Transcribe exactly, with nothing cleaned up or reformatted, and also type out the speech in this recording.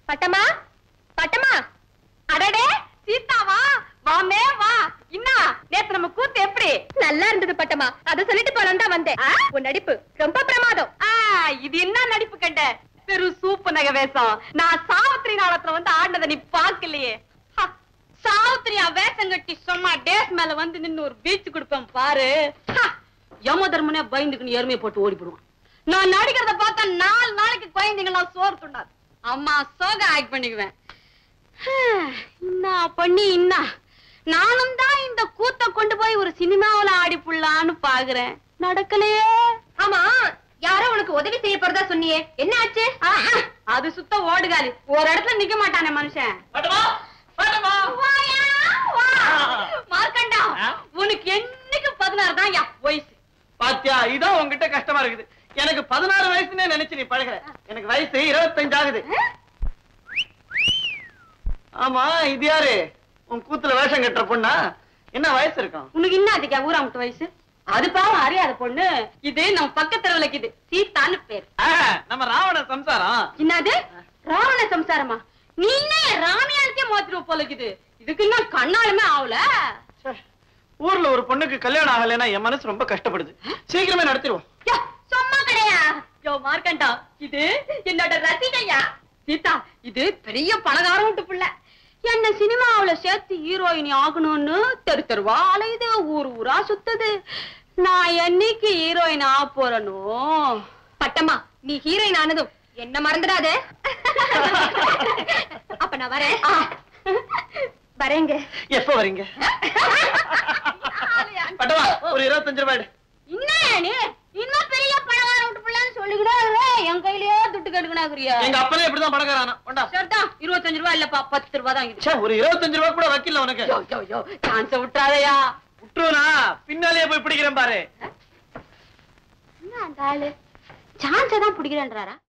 பட்டமா பட்டமா அடடே சீதாவா வாமே வா இன்னா நேத்து நம்ம கூத்து எப்படி நல்லா இருந்தது பட்டமா அத சொல்லிட்டு போலாம் தான் வந்தேன் உன் நடிப்பு ரொம்ப பிரமாதம் இது என்ன நடிப்பு கண்ட பெரு சூப்பு நகை வேஷம் நான் சாவித்திரி நாடகத்துல வந்து ஆடினதை நீ பாக்கலையே சாவித்திரியா வேஷம் கட்டி சொன்னா டேஸ் மேல வந்து நின்னு ஒரு பீச் கொடுப்பேன் பாரு யம தர்மனே பயந்துக்குன்னு எருமையை போட்டு ஓடிப்படுவான் நான் நடிக்கிறத பார்த்தா நாலு நாளைக்கு குழந்தைங்களா சோறு துண்டாது அம்மா சோக ஆக்ட் பண்ணிக்குவேன் இன்னா பண்ணி இன்னா நானும் தான் இந்த கூத்த கொண்டு போய் ஒரு சினிமாவில ஆடி புள்ளான்னு பாக்குறேன் நடக்கலையே ஆமா யாரோ உனக்கு உதவி செய்ய போறதா சொன்னியே என்ன ஆச்சு அது சுத்த ஓடுகாலி ஒரு இடத்துல நிக்க மாட்டானே மனுஷன் மார்க்கண்டா உனக்கு என்னைக்கு பதினாறு தான் வயசு பாத்தியா இதான் உங்ககிட்ட கஷ்டமா இருக்குது எனக்கு பதினாறு வயசுன்னே நினைச்சு நீ பழகுற எனக்கு வயசு இருபத்தஞ்சு ஆகுது ஆமா இது யாரு உன் கூத்துல வேஷம் கட்டுற பொண்ணா என்ன வயசு இருக்கும் உனக்கு என்ன அதிகா ஊரா முட்டு வயசு அது பாவம் அறியாத பொண்ணு இது நம்ம பக்கத்துல விளக்குது சீதான்னு பேரு நம்ம ராவண சம்சாரம் என்னது ராவண சம்சாரமா நீ என்ன ராமியானுக்கே மாத்திருவ போலக்குது இதுக்கு இன்னும் கண்ணாலுமே ஆகல ஊர்ல ஒரு பொண்ணுக்கு கல்யாணம் ஆகலைன்னா என் மனசு ரொம்ப கஷ்டப்படுது சீக்கிரமே நடத்திடுவோம் சும்மா கிடையா யோ மார்க்கண்டா இது என்னோட ரசிகையா சீதா இது பெரிய பணக்கார வீட்டு பிள்ளை என்ன சினிமாவுல சேர்த்து ஹீரோயினி ஆகணும்னு தெரு தெருவா அலையுது ஊர் ஊரா சுத்துது நான் என்னைக்கு ஹீரோயின் ஆக போறனோ பட்டமா நீ ஹீரோயின் ஆனதும் என்ன மறந்துடாதே அப்ப நான் வரேன் வரேங்க எப்ப வரீங்க பட்டமா ஒரு இருபத்தஞ்சு ரூபாய் இன்னே இன்னும் பெரிய பணக்கார வீட்டு பிள்ளைன்னு சொல்லிக்கிட்டே என் கையிலேயே துட்டு கெடுக்கணாக்குறியா எங்க அப்பனே இப்படிதான் பணக்காரானா சரிதான் இருபத்தஞ்சு ரூபாய் இல்லப்பா பத்து ரூபாய் தான் ஒரு இருபத்தஞ்சு ரூபாய் கூட வைக்கல உனக்கு சான்ஸ விட்டாதையா விட்டுருவா பின்னாலேயே போய் பிடிக்கிறேன் பாரு என்ன அந்த ஆளு சான்ஸ தான் பிடிக்கிறேன்றாரா